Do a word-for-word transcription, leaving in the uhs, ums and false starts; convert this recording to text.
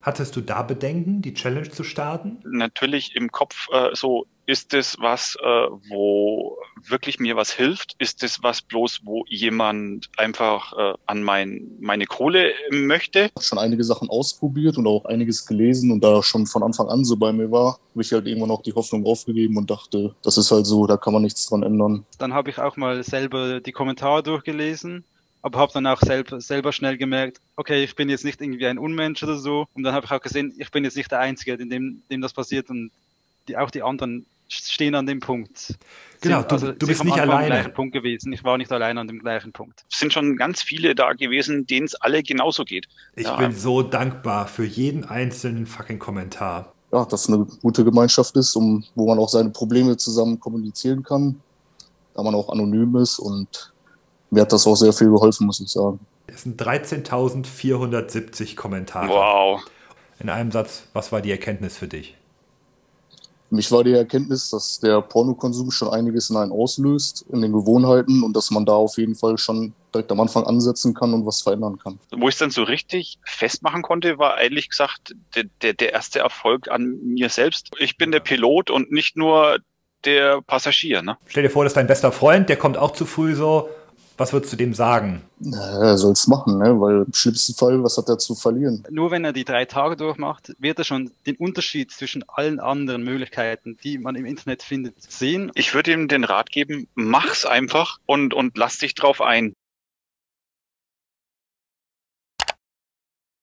Hattest du da Bedenken, die Challenge zu starten? Natürlich im Kopf äh, so, ist es was, äh, wo wirklich mir was hilft? Ist es was bloß, wo jemand einfach äh, an mein, meine Kohle möchte? Schon einige Sachen ausprobiert und auch einiges gelesen und da schon von Anfang an so bei mir war, habe ich halt irgendwann auch die Hoffnung aufgegeben und dachte, das ist halt so, da kann man nichts dran ändern. Dann habe ich auch mal selber die Kommentare durchgelesen, aber habe dann auch selber, selber schnell gemerkt, okay, ich bin jetzt nicht irgendwie ein Unmensch oder so. Und dann habe ich auch gesehen, ich bin jetzt nicht der Einzige, dem, dem das passiert und die, auch die anderen stehen an dem Punkt. Genau, Sind, du, also du bist am nicht Anfang am alleine. gleichen Punkt gewesen. Ich war nicht alleine an dem gleichen Punkt. Es sind schon ganz viele da gewesen, denen es alle genauso geht. Ich Ja. bin so dankbar für jeden einzelnen fucking Kommentar. Ja, dass es eine gute Gemeinschaft ist, um, wo man auch seine Probleme zusammen kommunizieren kann, da man auch anonym ist und mir hat das auch sehr viel geholfen, muss ich sagen. Es sind dreizehntausendvierhundertsiebzig Kommentare. Wow. In einem Satz, was war die Erkenntnis für dich? Für mich war die Erkenntnis, dass der Pornokonsum schon einiges in einen auslöst, in den Gewohnheiten und dass man da auf jeden Fall schon direkt am Anfang ansetzen kann und was verändern kann. Wo ich es dann so richtig festmachen konnte, war ehrlich gesagt der, der, der erste Erfolg an mir selbst. Ich bin der Pilot und nicht nur der Passagier. Ne? Stell dir vor, das ist dein bester Freund, der kommt auch zu früh so. Was würdest du dem sagen? Na, er soll es machen, ne? Weil im schlimmsten Fall, was hat er zu verlieren? Nur wenn er die drei Tage durchmacht, wird er schon den Unterschied zwischen allen anderen Möglichkeiten, die man im Internet findet, sehen. Ich würde ihm den Rat geben, mach's einfach und, und lass dich drauf ein.